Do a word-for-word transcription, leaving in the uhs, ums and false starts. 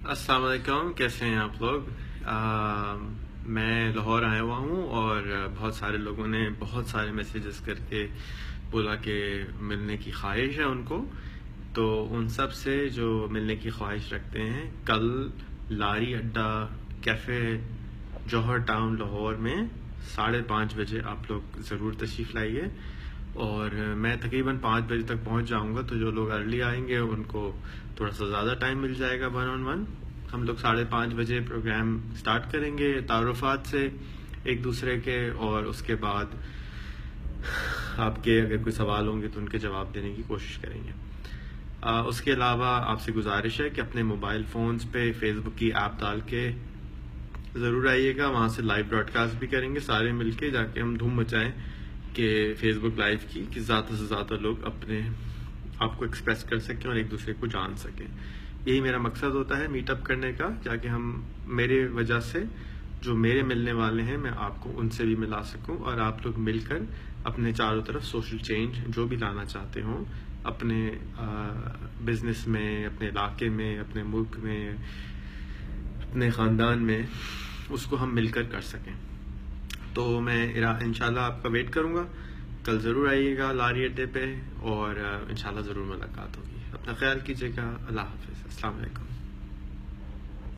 السلام علیکم، کیسے ہیں آپ لوگ؟ آ, میں لاہور آیا ہوا ہوں اور بہت سارے لوگوں نے بہت سارے میسیجز کر کے بولا کہ ملنے کی خواہش ہے ان کو. تو ان سب سے جو ملنے کی خواہش رکھتے ہیں، کل لاری اڈا کیفے جوہر ٹاؤن لاہور میں ساڑھے پانچ بجے آپ لوگ ضرور تشریف لائیے. اور میں تقریباً پانچ بجے تک پہنچ جاؤں گا، تو جو لوگ ارلی آئیں گے ان کو تھوڑا سا زیادہ ٹائم مل جائے گا ون آن ون. ہم لوگ ساڑھے پانچ بجے پروگرام سٹارٹ کریں گے تعارفات سے ایک دوسرے کے، اور اس کے بعد آپ کے اگر کوئی سوال ہوں گے تو ان کے جواب دینے کی کوشش کریں گے. آ, اس کے علاوہ آپ سے گزارش ہے کہ اپنے موبائل فونز پہ فیس بک کی ایپ ڈال کے ضرور آئیے گا. وہاں سے لائیو براڈ کاسٹ بھی کریں گے سارے مل کے، جا کے ہم دھوم مچائیں کہ فیس بک لائیو کی کہ زیادہ سے زیادہ لوگ اپنے آپ کو ایکسپریس کر سکیں اور ایک دوسرے کو جان سکیں. یہی میرا مقصد ہوتا ہے میٹ اپ کرنے کا، تاکہ ہم میرے وجہ سے جو میرے ملنے والے ہیں میں آپ کو ان سے بھی ملا سکوں، اور آپ لوگ مل کر اپنے چاروں طرف سوشل چینج جو بھی لانا چاہتے ہوں اپنے بزنس میں، اپنے علاقے میں، اپنے ملک میں، اپنے خاندان میں، اس کو ہم مل کر کر سکیں. تو میں انشاءاللہ آپ کا ویٹ کروں گا. کل ضرور آئیے گا لاری اڈے پہ، اور انشاءاللہ ضرور ملاقات ہوگی. اپنا خیال کیجیے گا. اللہ حافظ. السلام علیکم.